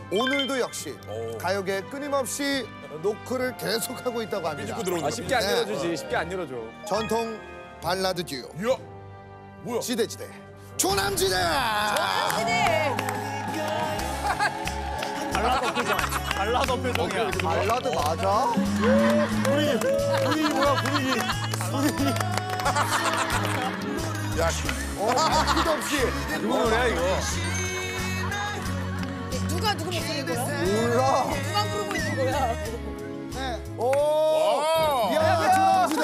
오늘도 역시 가요계 끊임없이 노크를 계속하고 있다고 합니다. 쉽게 안 열어주지. 쉽게 안 열어줘. 전통 발라드 듀오. 야, 뭐야? 지대지대. 조남지대! 시대. 발라더 표정이야. 발라드 맞아? 분위기 뭐야, 분위기. 야, 끝도 없이. 누구 노래야, 이거? 누가 누구 목소리인 거야? 몰라. 누가 부르고 있는 거야? 오! 와. 야, 조남지대.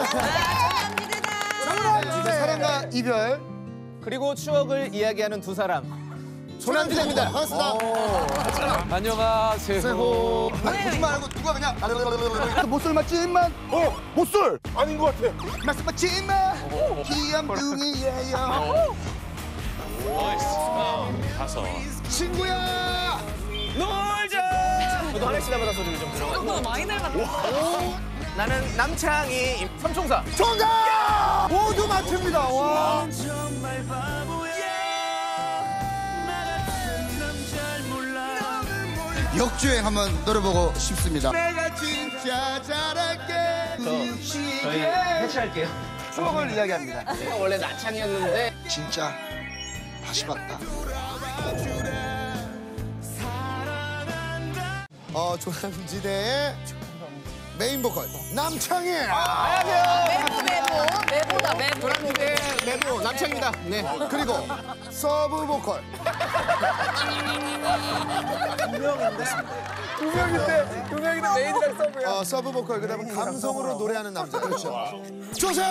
조남지대다. 사랑과 이별. 그리고 추억을 이야기하는 두 사람. 조남지대입니다. 반갑습니다. 안녕하세요. 보지 말고 누가 그냥 못쏠 맞지만 못쏠 아닌 것 같아. 말씀 맞지만 귀염둥이에요. 가서. 친구야. 놀자! 저도 하나씩 나마다 소리를 좀 들어가. 오빠 많이 닮았다. 나는 남창희 삼총사. 정답! 모두 맞춥니다. 와. 역주행 한번 노려보고 싶습니다. 내가 진짜 잘할게. 저희 해체할게요. 추억을 이야기합니다. 제가 원래 나창이었는데 진짜 다시 봤다. 조남지대의 메인 보컬 남창희. 메보다 메보. 조남지대 메보 남창입니다. 네. 그리고 서브 보컬 두 명인데 메인이랑 서브야. 서브 보컬 그다음에 감성으로 노래하는 남자. 그렇죠. 조세호.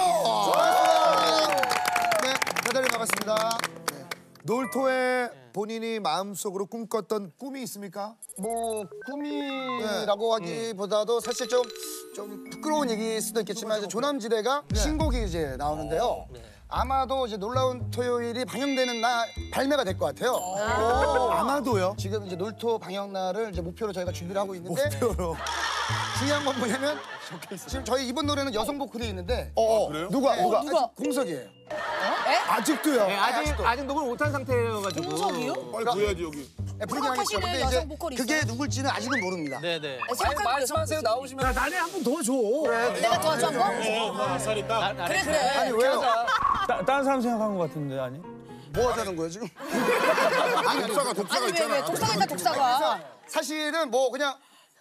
네, 대단히 반갑습니다. 네. 놀토에 본인이 마음속으로 꿈꿨던 꿈이 있습니까? 뭐 꿈이라고 하기보다도 사실 좀 부끄러운 얘기일 수도 있겠지만 이제 조남지대가 신곡이 이제 나오는데요. 아마도 이제 놀라운 토요일이 방영되는 날 발매가 될 것 같아요. 아마도요. 지금 이제 놀토 방영 날을 이제 목표로 저희가 준비를 하고 있는데 목표로. 중요한 건 뭐냐면 지금 저희 이번 노래는 여성 보컬이 있는데 그래요? 누가? 아직 공석이에요. 아직도요. 네, 아직 녹을 못한 상태여가지고. 공석이요? 빨리 구해야지 여기. 부르긴 하겠죠. 근데 여성 이제 보컬이 그게 있어요? 누굴지는 아직은 모릅니다. 네네. 말씀하세요. 나오시면. 나네 한 번 더 줘. 내가 도와줘 한 번? 살이 딱. 그래. 아니 왜요? 다른 사람 생각한 것 같은데 아니? 뭐 하자는 거예요 지금? 독사가 아니 있잖아. 왜 독사가 있다 독사가. 사실은 뭐 그냥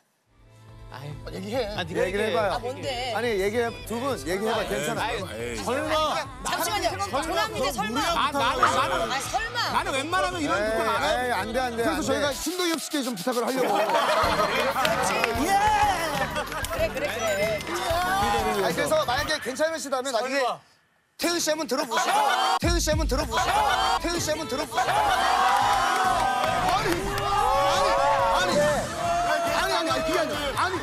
얘기해. 얘기를 해봐요. 아 뭔데? 아니 두 분 얘기해봐. 괜찮아요. 잠시만요. 조남지대 설마. 아니 설마. 나는 웬만하면 이런 부탁 안 해. 에이, 안 돼, 안 돼. 그래서 저희가 신동엽 씨께 좀 부탁을 하려고. 그래. 아니, 그래서 만약에 괜찮으시다면 나중에 태은 씨 한번 들어보시고. 태은 씨 한번 들어보시고. 태은 씨 한번 들어보시고. 아니, 그게 아니라. 아니,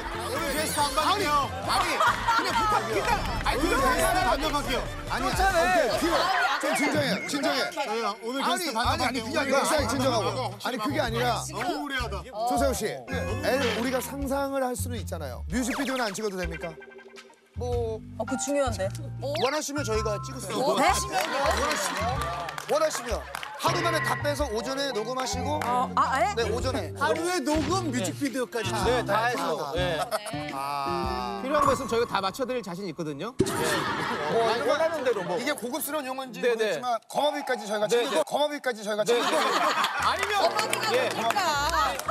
반격할게요. 아니, 오케이, 좀 진정해. 오늘 아니, 그게 아니라. 진정하고. 아니, 그게 아니라. 너무 우려하다. 조세호 씨, 우리가 상상을 할 수는 있잖아요. 뮤직비디오는 안 찍어도 됩니까? 뭐 그 중요한데. 원하시면 저희가 찍을게요. 네? 원하시면 하루 만에 다 빼서 오전에 녹음하시고. 예? 네, 오전에. 하루에 녹음 뮤직비디오까지. 네, 다 해서. 네. 필요한 거 있으면 저희가 다 맞춰드릴 자신 있거든요. 뭐 원하는 대로 뭐. 이게 고급스러운 용어인지 네네. 모르겠지만 거마비까지 저희가 챙기고 네. 거마비까지 저희가 챙기고. 아니면 엄마가 예. 뭡니까?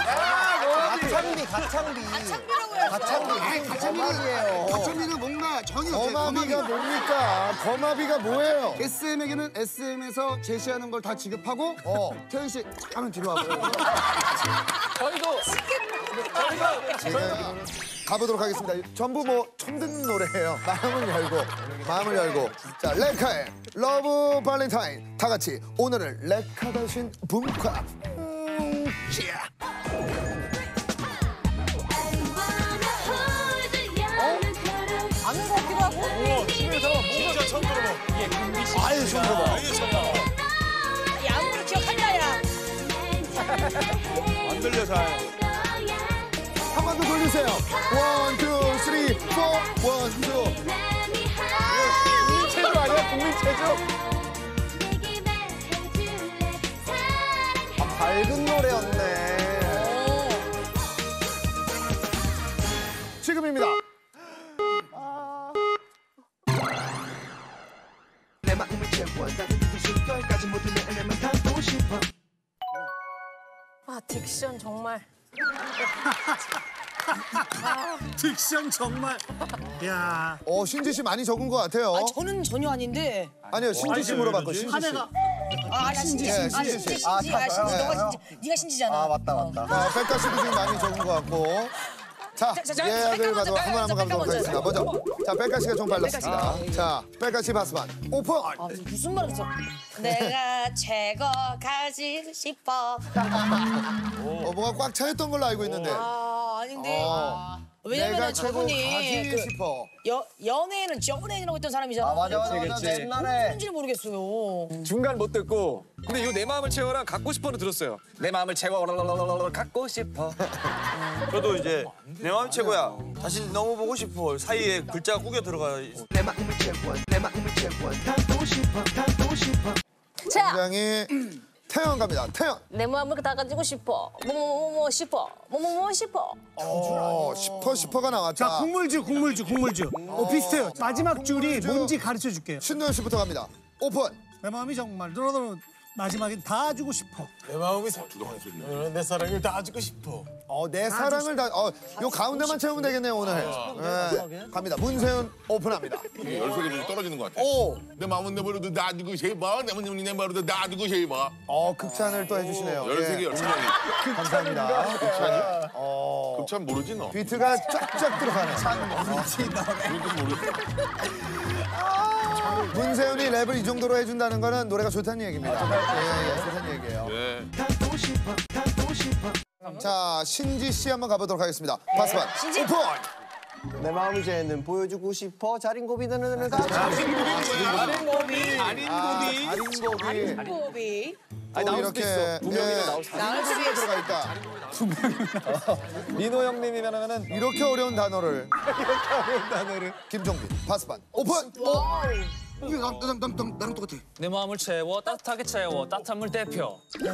가창비. 창비라고 해야지. 가창비예요. 가창비는 뭔가 정이 없어요. 거마비가 뭡니까? 거마비가 뭐예요? SM에게는 SM에서 제시하는 걸 다 지급하고 태은 씨 잠깐만 뒤로 와봐요. 저희도 가보도록 하겠습니다. 전부 뭐 처음 듣는 노래예요. 마음을 열고. 자, 레카의 러브 발렌타인. 다 같이 오늘을 레카 대신 붕카. 아는 것 같기도 하고. 진짜 처음 들어봐. 아예 처음 들어봐. 아무로 기억한다 야. 안 들려 잘. 한 번 더 돌리세요. 1, 2, 3, 4. 1, 2. 국민체조 아니야? 국민체조? 밝은 노래였네. 아 딕션 정말. 딕션 정말. 야. 신지 씨 많이 적은 것 같아요. 저는 전혀 아닌데. 아니요, 신지 씨 물어봤고, 신지 씨. 나 신지. 예, 신지. 신지 씨. 신지. 너가 신지. 네가 신지잖아. 맞다. 백가 씨도 지금 많이 적은 것 같고. 자, 자, 예약을 백가 가도 먼저, 한번 백가 가보도록 먼저. 하겠습니다. 먼저, 자, 백가 씨가 좀 발랐습니다. 자, 백가 씨 바스반 오픈. 무슨 말이죠? 내가 최고 가지고 싶어. 뭐가 꽉 차였던 걸로 알고 있는데. 아닌데. 내가 왜냐면 최고 저분이 가지고 그 싶어. 연예인은 정은혜라고 했던 사람이잖아. 맞아. 옛날에. 뭔지를 모르겠어요. 중간 못 듣고 근데 이 내 마음을 채워라 갖고 싶어는 들었어요. 내 마음을 채워 갖고 싶어. 저도 이제 내 마음 최고야. 다시 너무 보고 싶어. 사이에 글자가 구겨 들어가. 자, 굉장히 태연 갑니다. 태연. 내 마음을 다 가지고 싶어. 뭐뭐뭐 싶어. 뭐뭐뭐 싶어. 싶어가 나왔다. 자, 국물주. 비슷해요. 마지막 줄이 뭔지 가르쳐 줄게요. 신도현 씨부터 갑니다. 오픈. 내 마음이 정말 너로 마지막엔 다 주고 싶어. 내 마음이 내 사랑을 다 주고 싶어. 내 사랑을 다. 요 가운데만 채우면 되겠네요 오늘. 네. 갑니다. 문세윤 오픈합니다. 열쇠가 좀 떨어지는 것 같아. 오. 내 마음은 내 머리도 놔두고 쉐이버, 내 마음은 내 머리도 놔두고 쉐이버. 극찬을 또 해주시네요. 열쇠기 예. 열쇠기. 감사합니다. 그참 모르지 너. 비트가 쫙쫙 들어가네. 그것도 모르지. 문세윤이 랩을 이 정도로 해준다는 거는 노래가 좋다는 얘기입니다. 예, 좋다는 얘기예요. 네. 자, 신지 씨 한번 가보도록 하겠습니다. 바스반 오픈. 내 마음을 쟤는 보여주고 싶어. 자린고비는 호비. 또 나올 이렇게 수도 있어. 두 명이나 나올 수도 나올 수도 있어. 들어가 있다. 민호 형님이면은 이렇게 어려운 단어를. 김종빈 바스반 오픈. 나랑 똑같아. 내 마음을 채워 따뜻하게 채워 따뜻한 물 대표.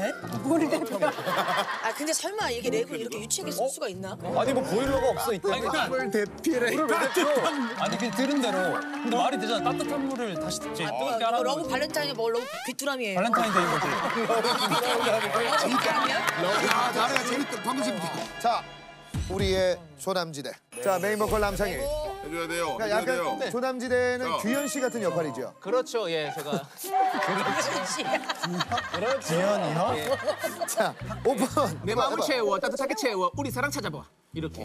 아 근데 설마 이게 랩을 이렇게 유치하게 쓸 수가 있나? 아니 뭐 보일러가 없어 이때. 물 대피래. 물을 왜 대표? 아니 그냥 들은 대로. 근데 말이 되잖아. 따뜻한 물을 다시 뜨겁게 뭐 하라는 러브 거지. 발렌타인이 뭐 러브 귀뚜라미예요. 발렌타인데이인 거지. 귀뚜라미야? 나래가 재밌다. 방금 재밌다. 자, 우리의 조남지대. 자, 메인 보컬 남창희. 해줘야 돼요. 그러니까 해줘야 돼요. 약간 조남지대는 자. 규현 씨 같은 역할이죠. 그렇죠, 예, 제가. 자, 오픈. 내 마음을 해봐. 채워, 따뜻하게 채워, 우리 사랑 찾아봐. 이렇게.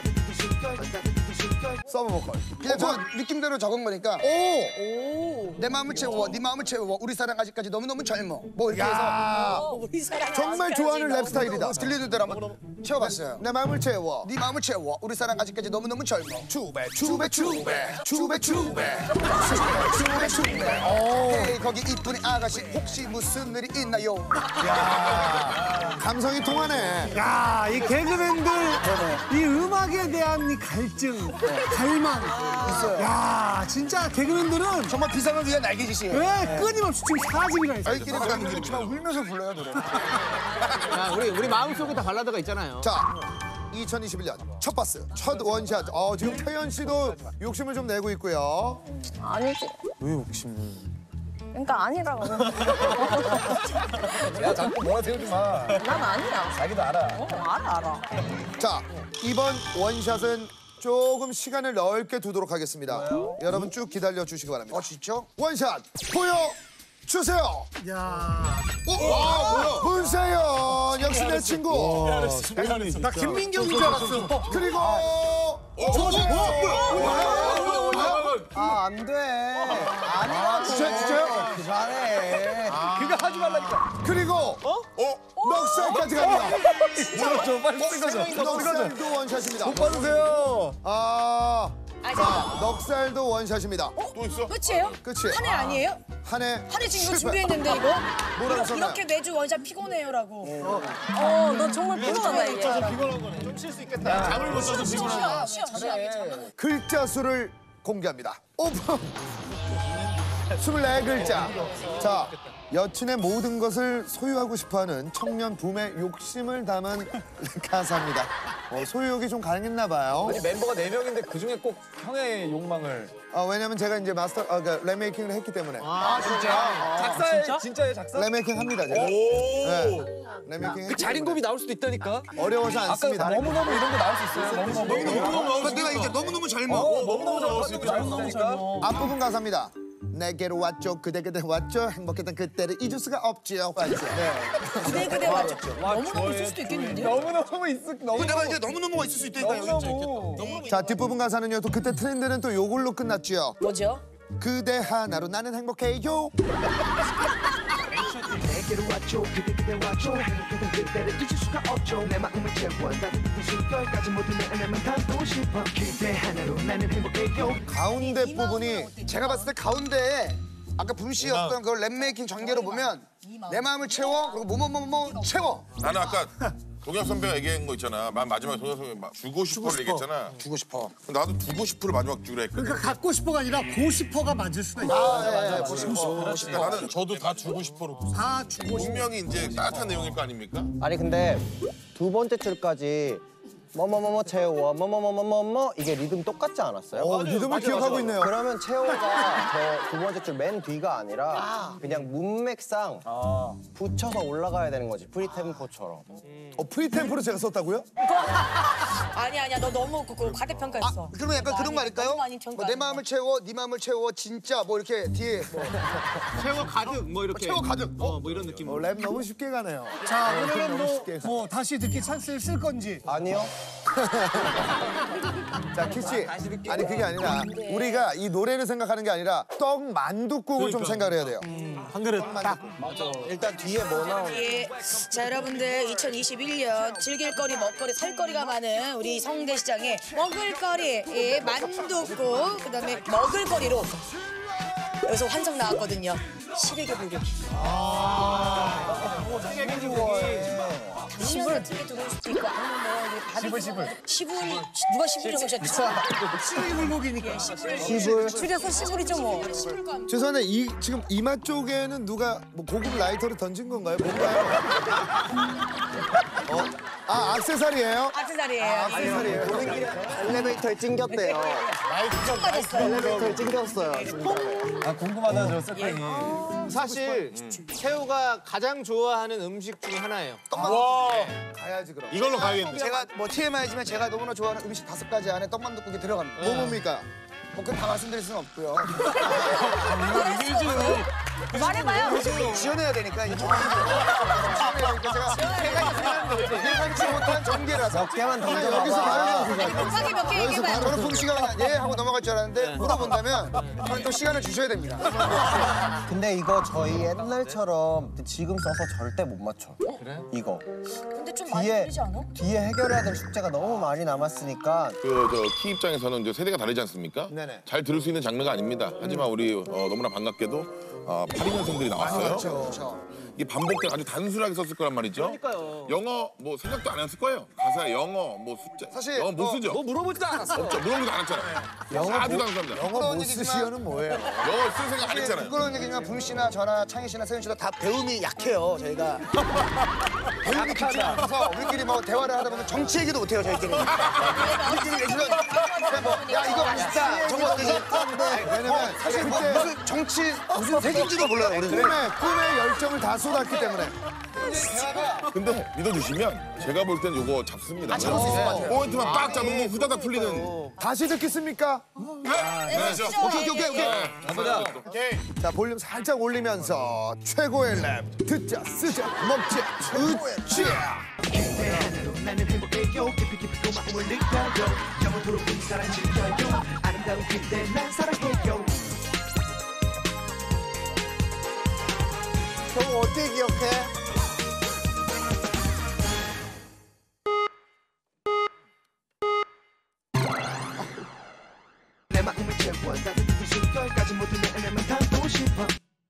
서브 보컬. 그냥 저 느낌대로 적은 거니까 오. 내 마음을 채워, 네 마음을 채워, 우리 사랑 아직까지 너무너무 젊어. 뭐 이렇게 해서 야, 우리 사랑 정말 좋아하는 랩 스타일이다. 들리는 대로 한번 채워봤어요. 내 마음을 채워. 네 마음을 채워, 우리 사랑 아직까지 너무너무 젊어. 추배, 추배, 추배, 추배, 추배. 헤이 거기 이쁜 아가씨 혹시 무슨 일이 있나요? 감성이 통하네. 야, 이 개그맨들 이 음악에 대한 이 갈증, 갈망 있어요. 야, 진짜 개그맨들은 정말 비상을 위한 날개짓이에요. 왜 끊임없이 지금 사직이나 있어요. 저희끼리 부르는 그렇지만 울면서 불러요 노래. 자, 우리 마음속에 다 발라드가 있잖아요. 자, 2021년 첫 바스, 첫 원샷. 지금 태연 씨도 욕심을 좀 내고 있고요. 아니지. 왜 욕심을? 그러니까 아니라고. 야 자꾸 뭐라 세우지 마. 난 아니야. 자기도 알아. 알아. 자, 이번 원샷은 조금 시간을 넓게 두도록 하겠습니다. 여러분 쭉 기다려 주시기 바랍니다. 진짜? 원샷 보여주세요. 야, 문세연 역시 내 친구. 나 김민경인 줄 알았어. 그리고 아 안 돼. 아니라고. 진짜요? 그만해. 그거 하지 말라니까. 그리고 넉살까지 갑니다. 좀 빨리 쓰거죠. 넉살도 원샷입니다. 못 받으세요. 자, 넉살도 원샷입니다. 또 있어? 끝이에요? 끝이에요. 한 해 아니에요? 한해 한 해 지금 이거 준비했는데 이거? 뭐라고 썼나요? 이렇게 매주 원샷 피곤해요라고. 너 정말 피곤하다 이게. 잠을 못 자서 피곤하다. 쉬어. 글자 수를 공개합니다. 오픈! 24글자. 자, 여친의 모든 것을 소유하고 싶어하는 청년 붐의 욕심을 담은 가사입니다. 소유욕이 좀 강했나 봐요. 아니 멤버가 4명인데 그 중에 꼭 형의 욕망을. 왜냐면 제가 이제 그러니까 랩메이킹을 했기 때문에. 작사에 진짜예요 작사? 랩메이킹 합니다, 제가. 네. 랩메이킹. 그 자린고비 나올 수도 있다니까. 어려워서 안 씁니다. 아까 너무너무 이런 거 나올 수 있어요. 너무너무. 내가 이제 너무너무 잘 먹어. 너무너무 잘한다니까. 앞부분 가사입니다. 내게로 왔죠, 그대 왔죠, 행복했던 그때를 잊을 수가 없지요. 네. 그대 왔죠. 너무너무 있을 수도 있겠는데? 너무너무 있을 너무. 내가 이제 너무너무가 있을 수 있다니까. 자, 뒷부분 가사는요, 또 그때 트렌드는 또 요걸로 끝났죠. 뭐죠? 그대 하나로 나는 행복해요. 내게로 왔죠 그대 왔죠 행복했던 그때를 잊을 수가 없죠 내 마음을 채워 나는 그 순간까지 모두 내 안에만 담고 싶어 그대 하나로 나는 행복해요 가운데 부분이 제가 봤을 때 가운데에 아까 붐 씨였던 그 랩메이킹 전개로 보면 내 마음을 채워 그리고 뭐뭐뭐뭐 채워. 나는 아까 동혁 선배가 얘기한 거 있잖아. 마지막에 동혁 선배가 주고 싶어를 얘기했잖아. 주고 싶어. 나도 두고 싶어를 마지막 주기로 했거든. 그러니까 갖고 싶어가 아니라 고 싶어가 맞을 수가 있어. 그러니까 나는 저도 다 주고 싶어로. 다 주고 싶어. 분명히 이제 따뜻한 내용일 거 아닙니까? 아니 근데 두 번째 줄까지 뭐뭐뭐뭐 채워 뭐뭐뭐뭐뭐 이게 리듬 똑같지 않았어요? 리듬을 기억하고 있네요. 그러면 채워가 저 두 번째 줄 맨 뒤가 아니라 그냥 문맥상 붙여서 올라가야 되는 거지 프리템포처럼. 프리템포로 제가 썼다고요? 아니야 너 너무 그 과대평가했어. 그러면 약간 그런 거 아닐까요? 너무 많이 평가. 내 마음을 채워, 네 마음을 채워, 진짜 뭐 이렇게 뒤에 뭐 채워 가득 뭐 이렇게. 채워 가득. 뭐 이런 느낌. 랩 너무 쉽게 가네요. 자, 너무 그러면 쉽게 가요. 뭐 다시 듣기 찬스를 쓸 건지. 아니요. 자, 키씨. 아니, 그게 아니라 우리가 이 노래를 생각하는 게 아니라 떡 만둣국을 좀 생각을 해야 돼요. 한 그릇 딱. 일단 뒤에 뭐 나오는? 예. 자 여러분들 2021년 즐길거리 먹거리 살거리가 많은 우리 성대시장에 먹을거리 예, 만둣국 그다음에 먹을거리로 여기서 환상 나왔거든요. 시래기 불고기. 당신은 같은 게 들어올 수도 있고 아니면 뭐 시불 누가 시불이라고 하셨죠? 시래기 불고기니까. 시불 줄여서 시불이죠 뭐. 죄송한데 지금 이마 쪽에는 누가 뭐 고급 라이터를 던진 건가요? 뭔가요? 액세서리예요? 악세사리예요. 액세서리예요. 엘리베이터에 찡겼대요. 엘리베이터에 찡겼어요. 아 궁금하다 저 세팅이. 사실 새우가 가장 좋아하는 음식 중에 하나예요. 가야지 그럼. 이걸로 가야겠네. 제가 뭐 TMI지만 제가 너무나 좋아하는 음식 5가지 안에 떡만둣국이 들어갑니다. 뭐 뭡니까? 뭐 그건 다 말씀드릴 수는 없고요. 말해봐요. 지원해야 되니까 이제 제가 해상치 못한 전개라서 몇 개만 여기서 던져봐봐. 바로 곱하기 몇 개 얘기해봐요. 저는 붐 씨가 그냥 예 하고 넘어갈 줄 알았는데 물어본다면 저는 또 시간을 주셔야 됩니다. 근데 이거 저희 옛날처럼 지금 써서 절대 못 맞춰. 그래? 이거. 근데 좀 많이 뒤에 들리지 않아? 뒤에 해결해야 될 숙제가 너무 많이 남았으니까 키 입장에서는 이제 세대가 다르지 않습니까? 네네. 잘 들을 수 있는 장르가 아닙니다. 하지만 우리 너무나 반갑게도 82년생들이 나왔어요. 그렇죠. 이게 반복된 아주 단순하게 썼을 거란 말이죠. 그러니까요. 영어 뭐 생각도 안 했을 거예요. 가사에 영어 뭐 숫자. 사실 영어 못 쓰죠. 뭐 물어보지도 않았어. 없죠. 물어보지도 않았잖아요. 아주 단순합니다. 영어 못 쓰시오는 뭐예요? 영어 쓸 생각 안 했잖아요. 부끄러운 얘기지만 붐 씨나 저나 창희 씨나 세윤 씨도 다 배움이 약해요. 저희가 배움이 약해서 우리끼리 뭐 대화를 하다 보면 정치 얘기도 못해요. 저희끼리. 우리끼리 예술은 그냥 뭐야 이거 맛있다. 저거 어떠지? 왜냐면 사실 뭐 그때 무슨 정치 무슨 색인지도 몰라요. 우리는. 꿈의 열정을 다 쏟았기 때문에. 근데 믿어주시면 제가 볼 땐 요거 잡습니다. 잡을 수 있을 것 같아요. 포인트만 딱 잡으면 후다닥 풀리는. 다시 듣겠습니까? 오케이. 자, 볼륨 살짝 올리면서 최고의 랩 듣자 쓰자 먹자 으쌰. 나는 행복해요 깊이 깊이 고마움을 느껴요 영원토록 우리 사랑 지켜요 아름다운 그대 난 사랑해요 형 어떻게 기억해? 내 마음을 채워 나는 그 순간까지 모두 내 안에만 담고 싶어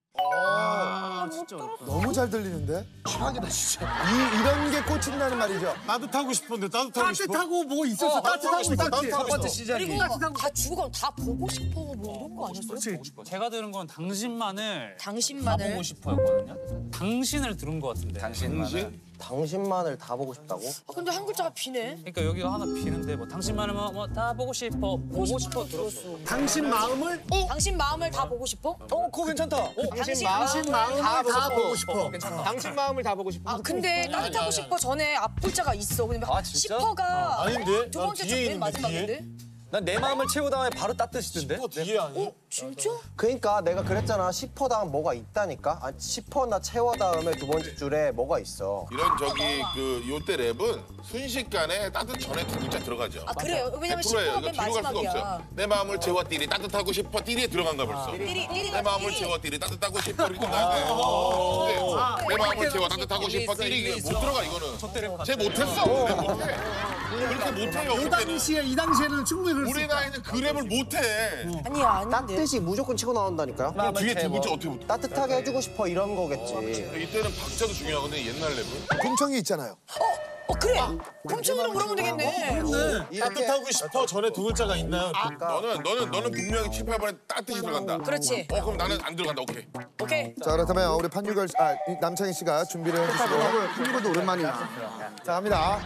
너무 잘 들리는데? 최악이다 진짜. 이런 게 꽂힌다는 말이죠. 따뜻하고 싶은데 따뜻하고 싶어. 따뜻하고 뭐 있었어. 따뜻하고 있었지. 첫 번째 시작이. 그리고 다 죽어 다 보고 싶어 뭐 이런 거 아니었어요? 제가 들은 건 당신만을 당신만을 보고 싶어였거든요. 당신을 들은 것 같은데. 당신만을. 당신만을 다 보고 싶다고? 근데 한 글자가 비네. 그러니까 여기가 하나 비는데 뭐 당신만을 뭐 다 보고 싶어 보고 싶어 들었어. 당신 마음을 당신 마음을 다 보고 싶어? 그거 괜찮다. 당신 마음을 다 보고 싶어. 괜찮다. 당신 마음을 다 보고 싶어. 근데 따뜻하고 싶어 전에 앞글자가 있어. 근데 진짜? 싶어가 아닌데? 두 난 번째 뒤에 맨 있는데, 마지막인데? 난 내 마음을 채우 다음에 바로 따뜻이던데. 뒤에 아니? 진짜? 그러니까 내가 그랬잖아. 10% 다음 뭐가 있다니까? 아, 10%나 채워 다음에 두 번째 줄에 뭐가 있어. 이런 저기 그 요때 랩은 순식간에 따뜻 전에 두 글자 들어가죠. 아 그래요? 왜냐면 100%예요. 10%가 이거 맨 뒤로 갈 수가 마지막이야. 없어요. 내 마음을 채워 띠리 따뜻하고 싶어 띠리에 들어간가 벌써. 내 마음을 채워 띠리 따뜻하고 싶어 이렇게 끝나야 돼. 내 마음을 채워 따뜻하고 싶어 띠리 못 들어가 이거는. 쟤 못했어. 쟤 못해. 그렇게 못해요. 이 당시에 이 당시에는 충분히 그럴 수 우리 있다. 나이는 그 랩을 못해. 아니야 아닌데. 따뜻이 무조건 치고 나온다니까요? 그럼 뒤에 두 글자 어떻게 못? 따뜻하게 해주고 싶어 이런 거겠지. 이때는 박자도 중요하거든요. 옛날 랩은. 공청이 있잖아요. 그래. 공청이로 물어보면 되겠네. 따뜻하고 싶어 전에 두 글자가 있나요? 너는 분명히 7, 8번에 따뜻이 들어간다. 그렇지. 그럼 나는 안 들어간다. 오케이. 오케이. 자 그렇다면 우리 판유걸 남창희 씨가 준비를 해주시고 한국어도 오랜만이야. 자 갑니다.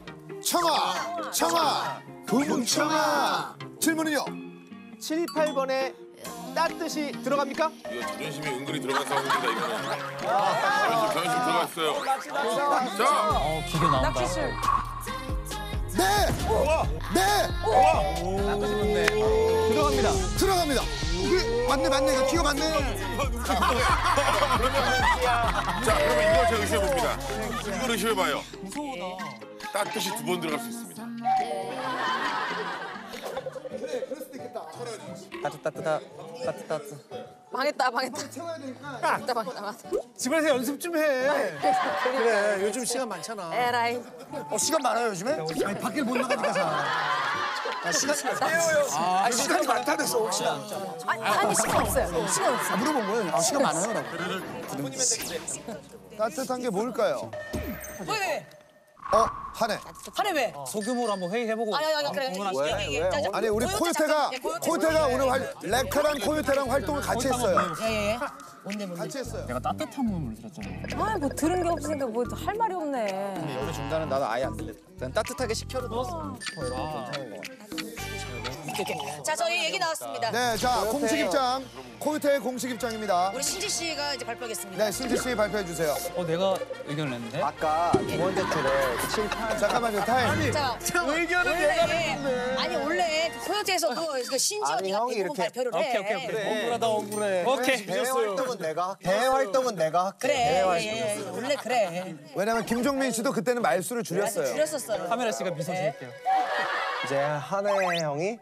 청아 붕청아 질문은요. 7, 8번에 따뜻이 들어갑니까? 이거 자존심이 은근히 들어간 상황입니다. 이거는. 자존심 들어갔어요. 자, 기계 나온다. 낚시술. 네. 들어갑니다. 이게 맞네. 이거 기억 맞네. 그러면 이거 제가 의심해봅니다. 이걸 의심해봐요. 무서워다. 따뜻이 두 번 들어갈 수 있습니다. 따뜻. 망했다. 망했다. 집에서 연습 좀 해. 그래, 요즘 시간 많잖아. 에라이. 시간 많아요 요즘에? 아니, 밖에 못 나가니까 잘. 시간이 많다면서 혹시? 아니 시간 없어요. 시간 없어. 물어본 거예요. 시간 많아요 라고. 따뜻한 게 뭘까요? 왜? 한해. 하네 왜? 소규모로 한번 회의해보고. 아니 그래. 아니 우리 코요태가 오늘 레카랑 코요태랑 활동을 같이 했어요. 예예. 뭔데. 같이 했어요. 내가 따뜻한 몸을 들었잖아. 뭐 들은 게 없으니까 뭐 할 말이 없네. 여기 중단은 나도 아예 안 들려. 난 따뜻하게 식혀도 넣었어. 자 저희 얘기 나왔습니다. 네, 자 공식 입장. 코요태의 공식 입장입니다. 우리 신지 씨가 이제 발표하겠습니다. 네, 신지 씨 발표해 주세요. 내가 의견을 냈는데? 아까 두 번째 줄에 7, 8. 잠깐만요, 타임. 자 의견은 내가 냈는데. 아니 원래 코요태에서도 그 신지 아니, 언니가 형이 대부분 이렇게- 발표를 해. 오케이. 억울해. 오케이. 대회 활동은 내가 할게. 대회 활동은 내가 할게. 그래. 대회 활동. 원래 그래. 왜냐면 김종민 씨도 그때는 말수를 줄였어요. 줄였었어요. 카메라 씨가 미소 지을게요. 이제 한해 형이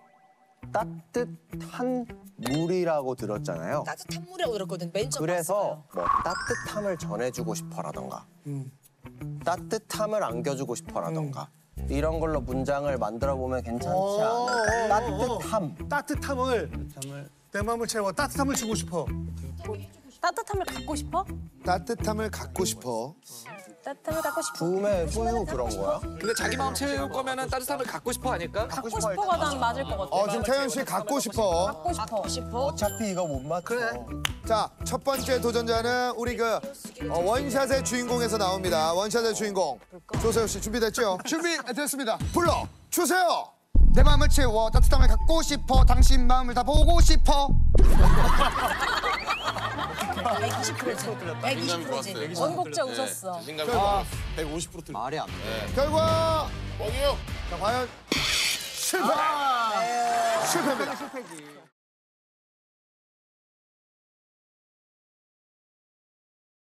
따뜻한 물이라고 들었잖아요. 따뜻한 물이라고 들었거든. 맨 처음 그래서 뭐 따뜻함을 전해주고 싶어라던가 따뜻함을 안겨주고 싶어라던가 이런 걸로 문장을 만들어 보면 괜찮지 않을까? 따뜻함을 내 마음을 채워. 따뜻함을 주고 싶어. 따뜻함을 갖고 싶어? 따뜻함을 갖고 싶어. 따뜻함을 갖고 싶어. 붐의 소유 그런 거야? 근데 자기 마음 채울 거면은 따뜻함을 갖고 싶어 아닐까? 갖고 싶어가 난 맞을 것 같아. 지금 태연 씨 갖고 싶어. 갖고 싶어. 어차피 이거 못 맞춰. 자, 첫 번째 도전자는 우리 그 원샷의 주인공에서 나옵니다. 원샷의 주인공. 조세호 씨 준비됐죠? 준비됐습니다. 불러 주세요. 내 마음을 채워 따뜻함을 갖고 싶어. 당신 마음을 다 보고 싶어. 120%지. 원곡자 웃었어. 자신감이 150% 들. 말이 안 돼. 결과 뻥이요. 자, 과연 실패. 실패입니다.